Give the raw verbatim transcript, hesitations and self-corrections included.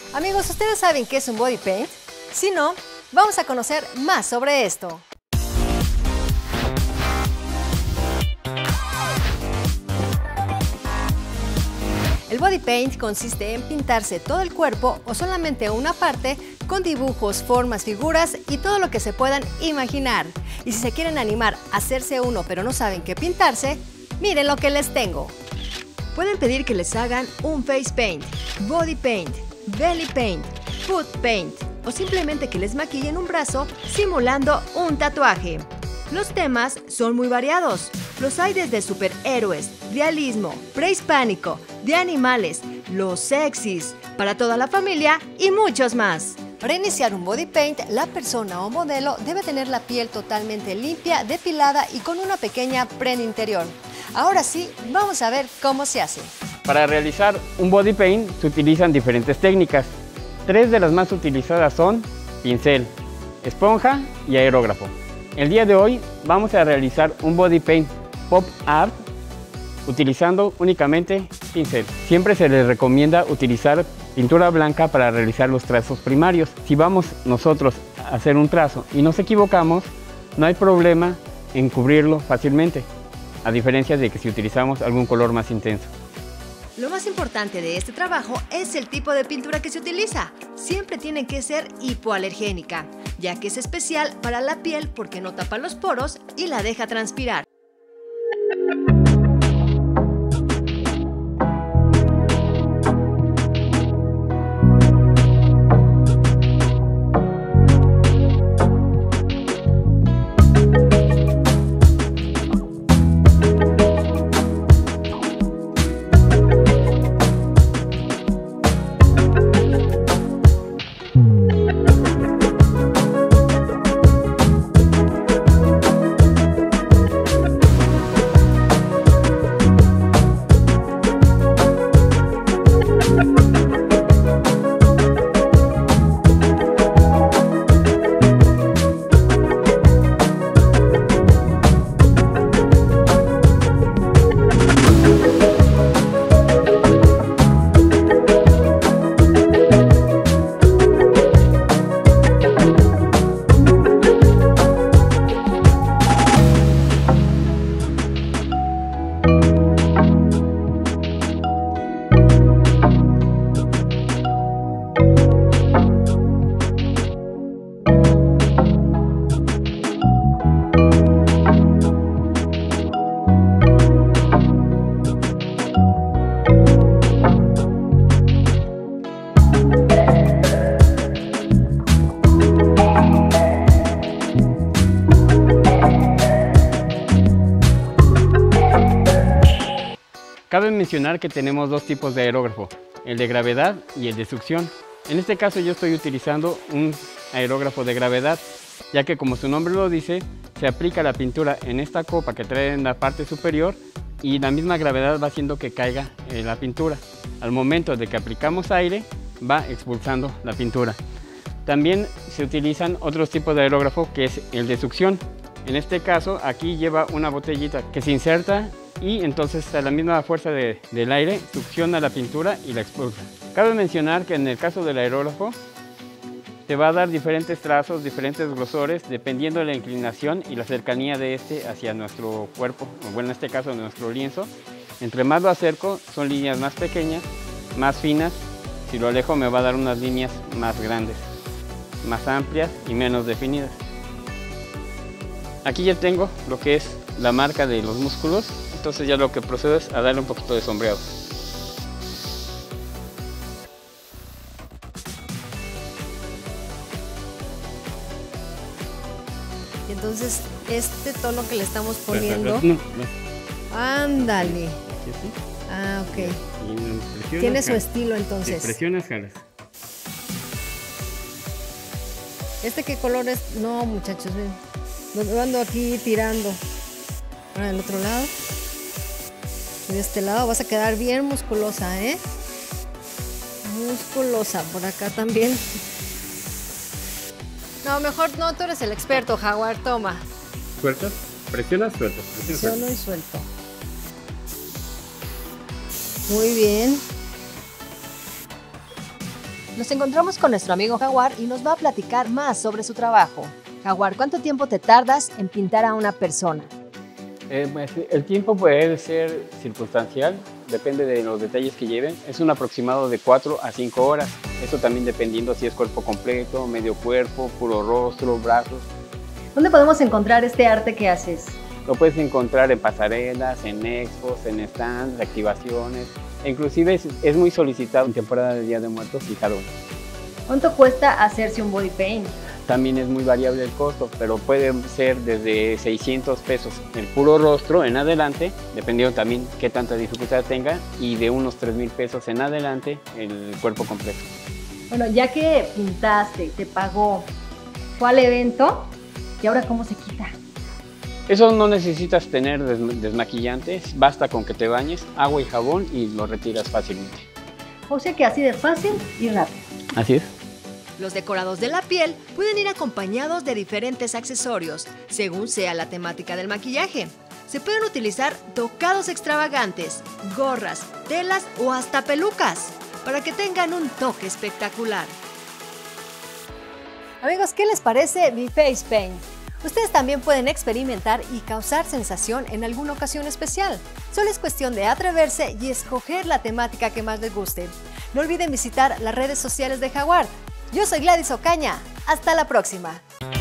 Amigos, ¿ustedes saben qué es un body paint? Si no, vamos a conocer más sobre esto. El body paint consiste en pintarse todo el cuerpo o solamente una parte con dibujos, formas, figuras y todo lo que se puedan imaginar. Y si se quieren animar a hacerse uno pero no saben qué pintarse, miren lo que les tengo. Pueden pedir que les hagan un face paint, body paint, belly paint, foot paint o simplemente que les maquillen un brazo simulando un tatuaje. Los temas son muy variados. Los hay desde superhéroes, realismo, prehispánico, de animales, los sexys, para toda la familia y muchos más. Para iniciar un body paint, la persona o modelo debe tener la piel totalmente limpia, depilada y con una pequeña prenda interior. Ahora sí, vamos a ver cómo se hace. Para realizar un body paint se utilizan diferentes técnicas. Tres de las más utilizadas son pincel, esponja y aerógrafo. El día de hoy vamos a realizar un body paint pop art utilizando únicamente pincel. Siempre se les recomienda utilizar pintura blanca para realizar los trazos primarios. Si vamos nosotros a hacer un trazo y nos equivocamos, no hay problema en cubrirlo fácilmente, a diferencia de que si utilizamos algún color más intenso. Lo más importante de este trabajo es el tipo de pintura que se utiliza. Siempre tiene que ser hipoalergénica, ya que es especial para la piel porque no tapa los poros y la deja transpirar. Cabe mencionar que tenemos dos tipos de aerógrafo, el de gravedad y el de succión. En este caso yo estoy utilizando un aerógrafo de gravedad, ya que como su nombre lo dice, se aplica la pintura en esta copa que trae en la parte superior y la misma gravedad va haciendo que caiga eh, la pintura. Al momento de que aplicamos aire, va expulsando la pintura. También se utilizan otros tipos de aerógrafo, que es el de succión. En este caso, aquí lleva una botellita que se inserta y entonces a la misma fuerza de, del aire succiona la pintura y la expulsa. Cabe mencionar que en el caso del aerógrafo te va a dar diferentes trazos, diferentes grosores, dependiendo de la inclinación y la cercanía de este hacia nuestro cuerpo, o bueno, en este caso nuestro lienzo. Entre más lo acerco, son líneas más pequeñas, más finas. Si lo alejo me va a dar unas líneas más grandes, más amplias y menos definidas. Aquí ya tengo lo que es la marca de los músculos, entonces ya lo que procedo es a darle un poquito de sombreado. Y entonces este tono que le estamos poniendo, No, no. ándale. Aquí así. Ah, ok. Y presionas, Tiene su jalas. estilo entonces. Sí, presionas, jalas. ¿Este qué color es? No, muchachos, ven. Lo ando aquí tirando. Ahora del otro lado. Y de este lado vas a quedar bien musculosa, ¿eh? Musculosa. Por acá también. No, mejor no, tú eres el experto, Jaguar. Toma. ¿Sueltas? Presionas, sueltas. Presionas, Presiono y suelto. Muy bien. Nos encontramos con nuestro amigo Jaguar y nos va a platicar más sobre su trabajo. Jaguar, ¿cuánto tiempo te tardas en pintar a una persona? Eh, pues, el tiempo puede ser circunstancial, depende de los detalles que lleven. Es un aproximado de cuatro a cinco horas. Esto también dependiendo si es cuerpo completo, medio cuerpo, puro rostro, brazos. ¿Dónde podemos encontrar este arte que haces? Lo puedes encontrar en pasarelas, en expos, en stands, activaciones. E inclusive es, es muy solicitado en temporada de Día de Muertos y Halloween. ¿Cuánto cuesta hacerse un body paint? También es muy variable el costo, pero puede ser desde seiscientos pesos el puro rostro en adelante, dependiendo también qué tanta dificultad tenga, y de unos tres mil pesos en adelante el cuerpo completo. Bueno, ya que pintaste, te pagó, fue al evento, ¿y ahora cómo se quita? Eso no necesitas tener des desmaquillantes, basta con que te bañes, agua y jabón y lo retiras fácilmente. O sea que así de fácil y rápido. Así es. Los decorados de la piel pueden ir acompañados de diferentes accesorios, según sea la temática del maquillaje. Se pueden utilizar tocados extravagantes, gorras, telas o hasta pelucas, para que tengan un toque espectacular. Amigos, ¿qué les parece mi Face Paint? Ustedes también pueden experimentar y causar sensación en alguna ocasión especial. Solo es cuestión de atreverse y escoger la temática que más les guste. No olviden visitar las redes sociales de Jaguar. Yo soy Gladys Ocaña. Hasta la próxima.